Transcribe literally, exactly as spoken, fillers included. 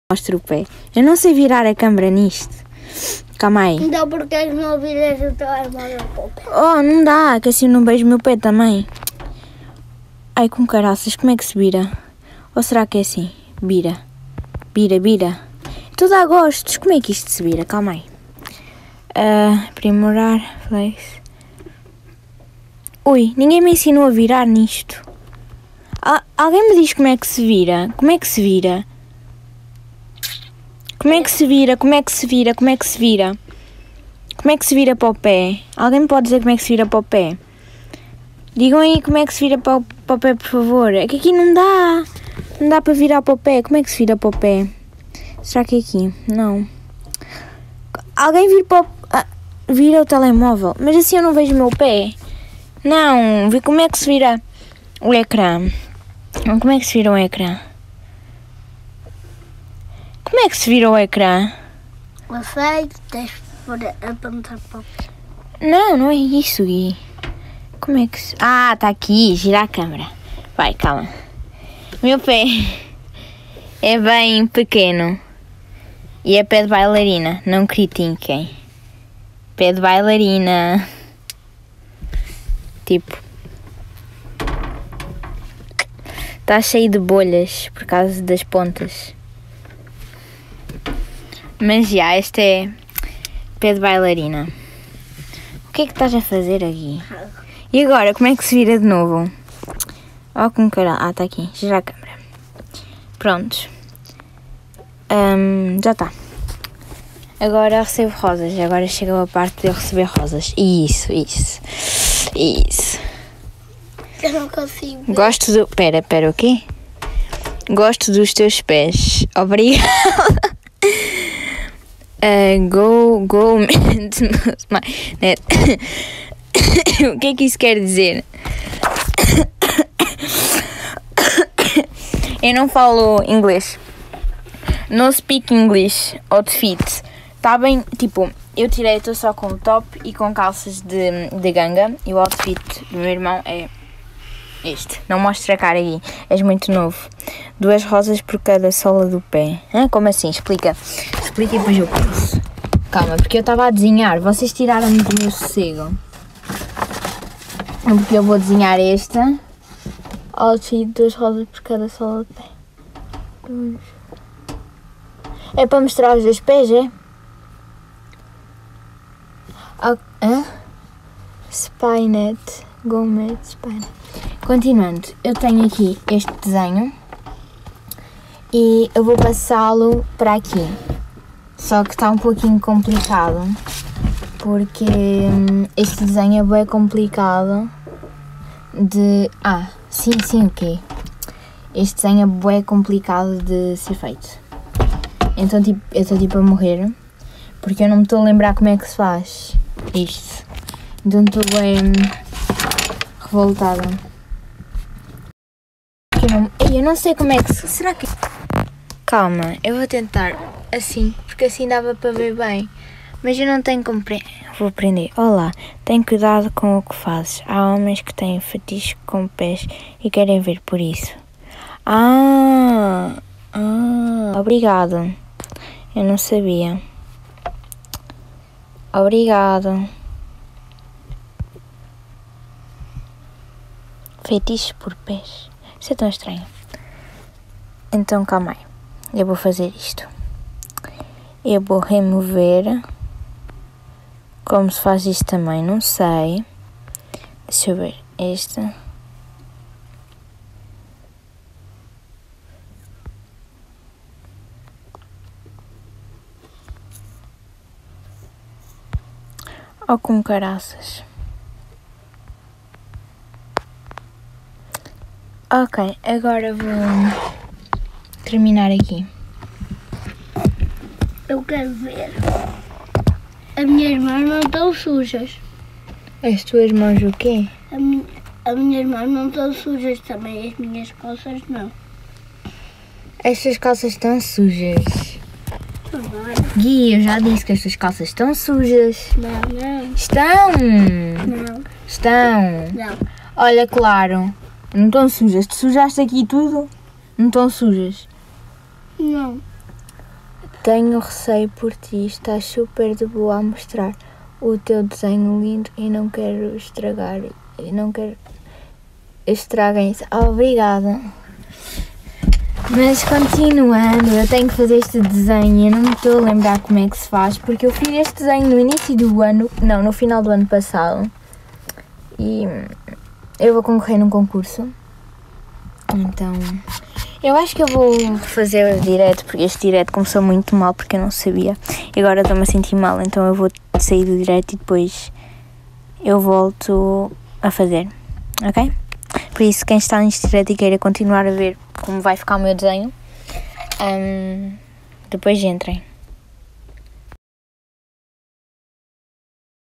Mostra o pé. Eu não sei virar a câmera nisto. Calma aí. Então porque não viras o teu armário ao pé? Oh, não dá, que assim eu não beijo o meu pé também. Ai, com caraças, como é que se vira? Ou será que é assim? Vira. Vira, vira. Tu dá gostos, como é que isto se vira? Calma aí. Uh, aprimorar, flex. Ui, ninguém me ensinou a virar nisto. Ah, alguém me diz como é que se vira? Como é que se vira? Como é que se vira? Como é que se vira? Como é que se vira? Como é que se vira para o pé? Alguém me pode dizer como é que se vira para o pé? Digam aí como é que se vira para o, para o pé, por favor. É que aqui não dá. Não dá para virar para o pé. Como é que se vira para o pé? Será que é aqui? Não. Alguém vira para o... Ah, vira o telemóvel. Mas assim eu não vejo o meu pé. Não. Vê como é que se vira o ecrã. Como é que se vira o ecrã? Como é que se vira o ecrã? Eu sei, tens de apontar para o pé. Não, não é isso, Gui. Como é que se... Ah, está aqui, gira a câmera. Vai, calma. Meu pé é bem pequeno. E é pé de bailarina, não critiquem. Pé de bailarina. Tipo... Está cheio de bolhas por causa das pontas. Mas já, este é pé de bailarina. O que é que estás a fazer aqui? E agora, como é que se vira de novo? Ó, com caralho. Ah, está aqui. Gira a câmera. Prontos. Um, já está. Agora recebo rosas. Agora chegou a parte de eu receber rosas. Isso, isso. Isso. Eu não consigo. Gosto do... Pera, pera, o quê? Gosto dos teus pés. Obrigada. Uh, go, go, net. O que é que isso quer dizer? Eu não falo inglês. No speak English. Outfit. Tá bem, tipo, eu tirei, estou só com top e com calças de, de ganga. E o outfit do meu irmão é este. Não mostra a cara aí. És muito novo. Duas rosas por cada sola do pé. Hã? Como assim? Explica. Explica e depois eu penso. Calma, porque eu estava a desenhar. Vocês tiraram-me do meu sossego. Porque eu vou desenhar esta. Outfit, duas rosas por cada sola do pé. É para mostrar os dois pés, é? Ah, hã? Spynet. Gomet, Spynet. Continuando, eu tenho aqui este desenho. E eu vou passá-lo para aqui. Só que está um pouquinho complicado. Porque hum, este desenho é bem complicado de... Ah, sim, sim, o quê? Este desenho é bem complicado de ser feito. Então tipo, eu estou tipo a morrer. Porque eu não me estou a lembrar como é que se faz isto. Então estou bem hum, revoltada. Eu não, eu não sei como é que se... Será que... Calma, eu vou tentar assim, porque assim dava para ver bem. Mas eu não tenho como... Pre... Vou aprender. Olá, tem cuidado com o que fazes. Há homens que têm fetiche com pés e querem ver por isso. Ah, ah, obrigado. Eu não sabia. Obrigado. Fetiche por pés. Isso é tão estranho. Então, calma aí. Eu vou fazer isto. Eu vou remover. Como se faz isto também, não sei. Deixa eu ver. Esta. Oh, com caraças. Ok, agora vou terminar aqui. Eu quero ver. As minhas mãos não estão sujas. As tuas mãos o quê? A mi, as minhas mãos não estão sujas também. As minhas calças não. Estas calças estão sujas. Agora. Gui, eu já disse que estas calças estão sujas. Não, não. Estão! Não. Estão! Não. Olha, claro. Não estão sujas. Tu sujaste aqui tudo? Não estão sujas. Não. tenho receio por ti, estás super de boa a mostrar o teu desenho lindo e não quero estragar, e não quero estraguem isso. Obrigada. Mas continuando, eu tenho que fazer este desenho, eu não me estou a lembrar como é que se faz, porque eu fiz este desenho no início do ano, não, no final do ano passado, e eu vou concorrer num concurso, então eu acho que eu vou fazer direto, porque este direto começou muito mal, porque eu não sabia, e agora estou-me a sentir mal, então eu vou sair do direto e depois eu volto a fazer, ok? Por isso, quem está neste direto e queira continuar a ver como vai ficar o meu desenho, um, depois entrem.